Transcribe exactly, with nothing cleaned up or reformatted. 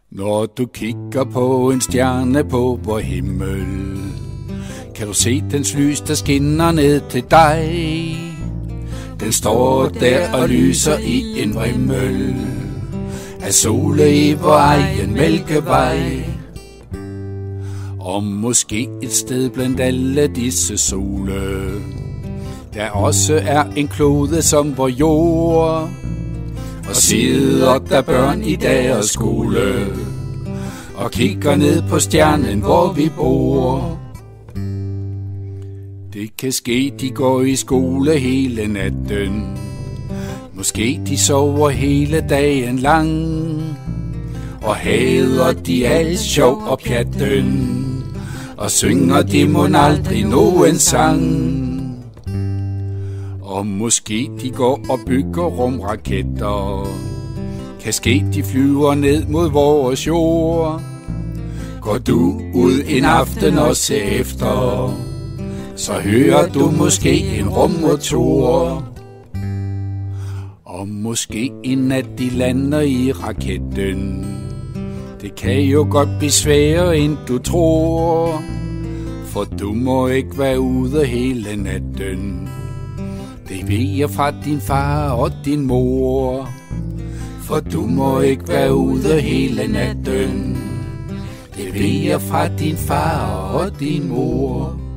Når du kigger på en stjerne på vor himmel, kan du se dens lys, der skinner ned til dig. Den står der og lyser i en vrimmel af sole i vor egen mælkevej. Og måske et sted blandt alle disse sole, der også er en klode som vor jord. Og sidder der børn i deres skole og kigger ned på stjernen, hvor vi bor. Det kan ske, de går i skole hele natten. Måske de sover hele dagen lang. Og hader de alt sjov og pjatten. Og synger de mon aldrig nogen sang. Og måske de går og bygger rumraketter. Kan ske de flyver ned mod vores jord. Går du ud en aften og ser efter, så hører du måske en rummotor. Og måske en nat de lander i raketten. Det kan jo godt blive sværere end du tror. For du må ikke være ude hele natten. Det ved jeg fra din far og din mor. For du må ikke være ude hele natten. Det ved jeg fra din far og din mor.